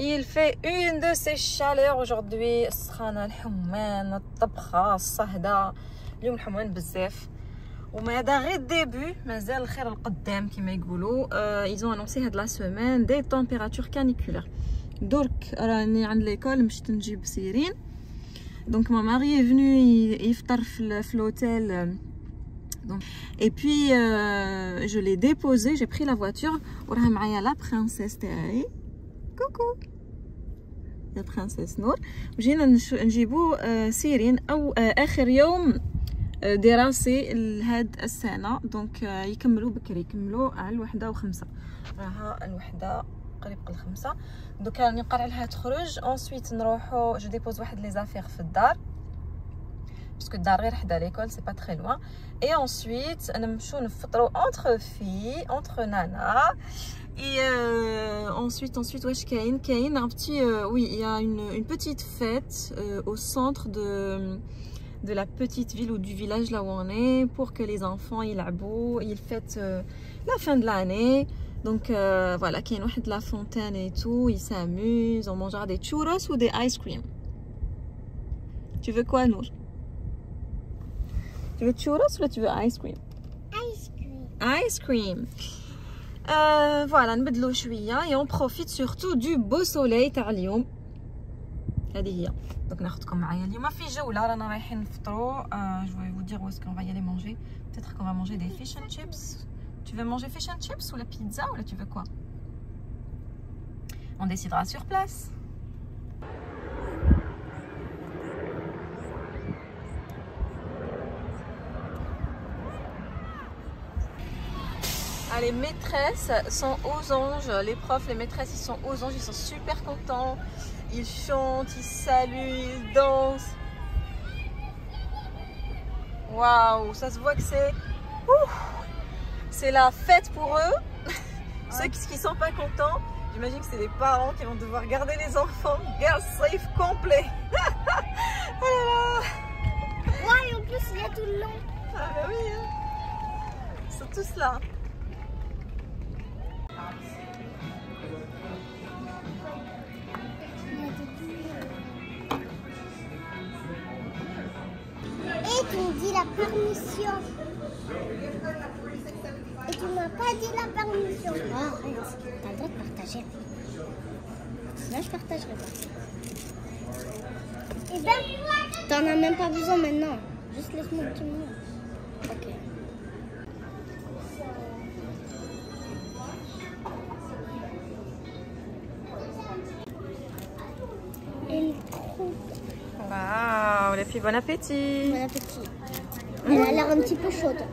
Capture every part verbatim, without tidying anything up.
Il fait une de ces chaleurs aujourd'hui. السخانة الحمان الطبخة الصهدة اليوم الحمان بزاف وما هذا غير الديبي مازال الخير القدام كما يقولوا. euh, ils ont annoncé هاد la semaine des températures caniculaires. درك راني عند ليكول مشيت نجيب سيرين donc mon mari est venu يفطر في l'hôtel. Donc, et puis euh, je l'ai déposé, j'ai pris la voiture وراها معايا la princesse تاعي. كوكو يا برنسيس نور. وجينا نجيبو سيرين او اخر يوم دراسي لهاد السنه دونك يكملوا بكري يكملوا على الوحده وخمسة راها الوحده قريب الخمسة دوك راني نقرع لها تخرج انسويت نروحو جو ديبوز واحد لي زافير في الدار باسكو الدار غير حدا ليكول سي با تري لوان اي انسويت نمشيو نفطرو اونتر في اونتر نانا. Et euh, ensuite, ensuite, wesh kain, kain, un petit, euh, oui, il y a une, une petite fête euh, au centre de, de la petite ville ou du village là où on est pour que les enfants ils abou, ils fêtent euh, la fin de l'année. Donc euh, voilà, kain واحد la fontaine et tout, ils s'amusent, on mangera des churros ou des ice cream. Tu veux quoi, Nour? Tu veux churros ou tu veux ice cream? Ice cream. Ice cream. Euh, voilà نبدلو شويه et on profite surtout du beau soleil تاع اليوم. هذه هي دونك ناخذكم معايا اليوم في جوله رانا رايحين نفطروا. euh, je vais vous dire où est-ce qu'on va y aller manger. Peut-être qu'on va manger des fish and chips. Tu veux manger fish and chips ou la pizza ou là tu veux quoi? On décidera sur place. Ah, les maîtresses sont aux anges, les profs, les maîtresses, ils sont aux anges, ils sont super contents, ils chantent, ils saluent, ils dansent. Waouh, ça se voit que c'est c'est la fête pour eux. Ceux qui ne sont pas contents, j'imagine que c'est les parents qui vont devoir garder les enfants. Girls safe complet. Oh là là. Ouais, et en plus il y a tout le long. Ah bah oui, hein. Ils sont tous là. Et tu me dis la permission. Et tu m'as pas dit la permission. Oh, arrête, t'as le droit de partager. Là, je partagerai pas. Et ben, t'en as même pas besoin maintenant. Juste laisse-moi un petit moment. Ok. Elle est trop. Waouh, les filles, bon appétit. Bon appétit. Elle a l'air un petit peu chaude.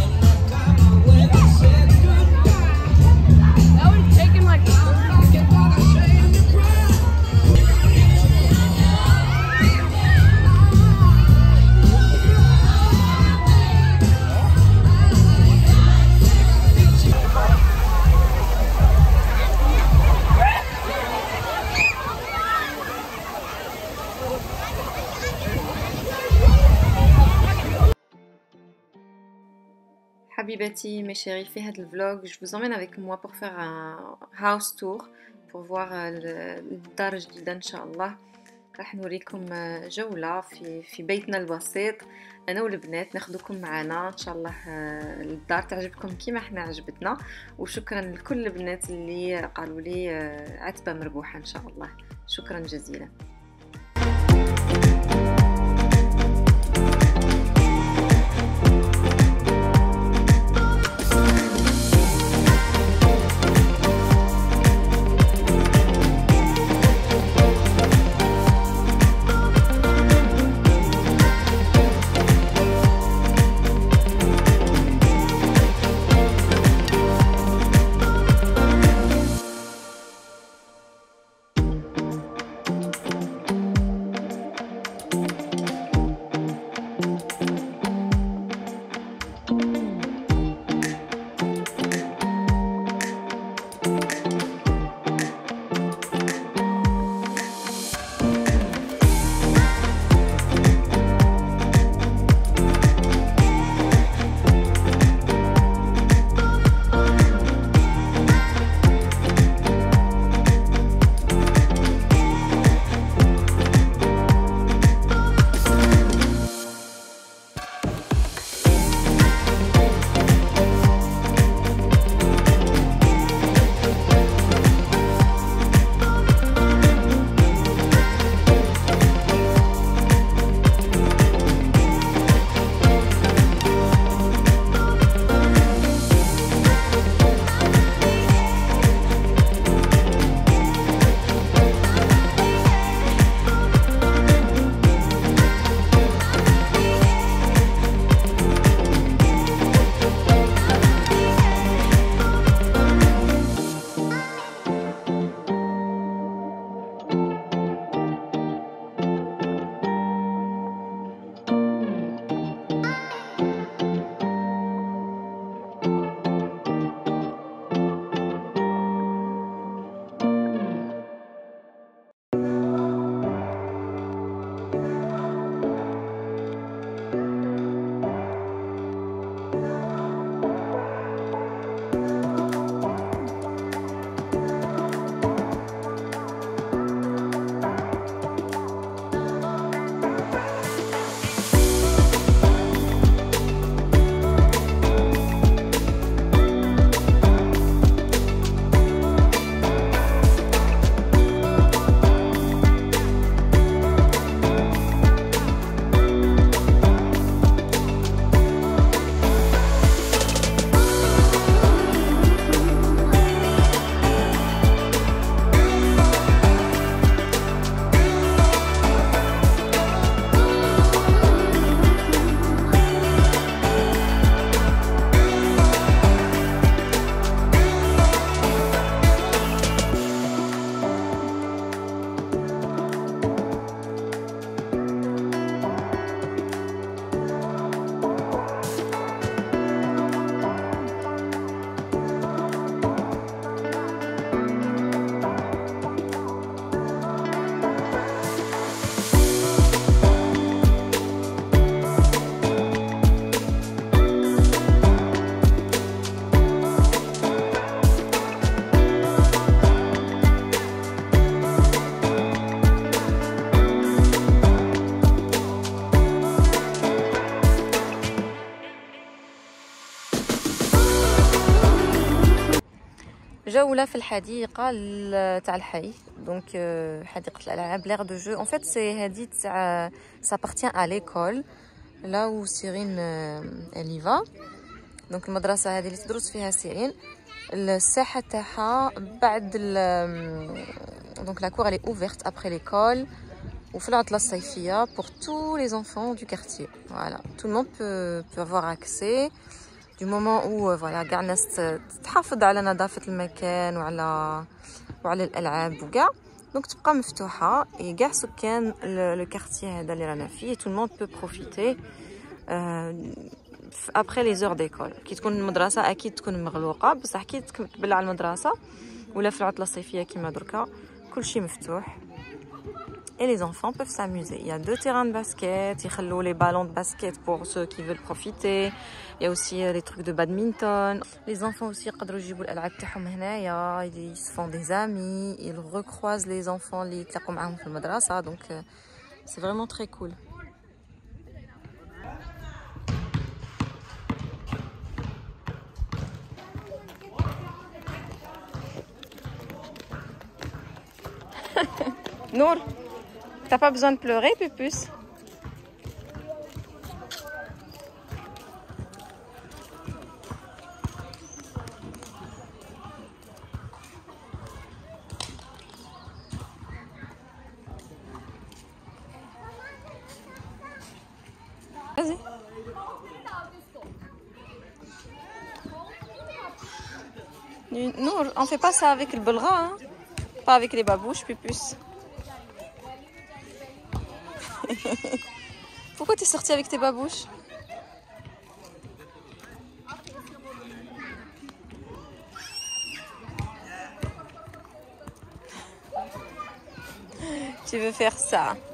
Habibati, mes chéris, fait le vlog. Je vous emmène avec moi pour faire un house tour pour voir الدار الجديدة إن شاء الله. راح نوريكم جولة في في بيتنا البسيط أنا والبنات ناخدكم معنا إن شاء الله. الدار تعجبكم كيما احنا عجبتنا وشكرا لكل البنات اللي قالوا لي عتبة مربوحة إن شاء الله. شكرا جزيلا. جولة في الحديقة تاع الحي. دونك حديقة الألعاب l'aire de jeu. En fait c'est هذه تاع ça appartient à l'école là où Cyrine elle y va. دونك المدرسة هذه اللي تدرس فيها سيرين الساحة تاعها بعد دونك la cour elle est ouverte après l'école وفي العطلة الصيفية pour tous les enfants du quartier. Voilà, tout le monde peut, peut avoir accès du moment où voilà كاع الناس تحافظ على نظافة المكان وعلى وعلى الألعاب وكاع. دونك تبقى مفتوحة كاع سكان لو كارتي هذا اللي رانا فيه tout le monde peut profiter après les heures d'école. كي تكون المدرسة أكيد تكون مغلوقة بصح كي تقبل على المدرسة ولا في العطلة الصيفية كيما دركا كلشي مفتوح. Et les enfants peuvent s'amuser. Il y a deux terrains de basket, ils خلوا les ballons de basket pour ceux qui veulent profiter. Il y a aussi des trucs de badminton. Les enfants aussi يقدروا يجيبوا الألعاب تاعهم هنايا. Ils se font des amis, ils recroisent les enfants اللي يتلاقوا معاهم في المدرسة. Donc c'est vraiment très cool. Nour, t'as pas besoin de pleurer, Pupus? Vas-y. Nour, on fait pas ça avec le belra, hein? Pas avec les babouches, Pupus. Pourquoi t'es sortie avec tes babouches? Tu veux faire ça?